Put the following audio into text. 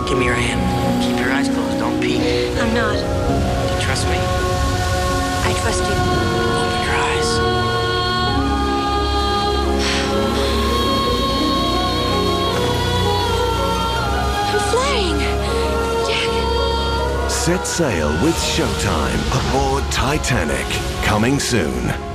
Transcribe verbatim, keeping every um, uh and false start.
Give me your hand. Keep your eyes closed. Don't peek. I'm not. Do you trust me? I trust you. Open your eyes. I'm flying. Jack. Set sail with Showtime aboard Titanic. Coming soon.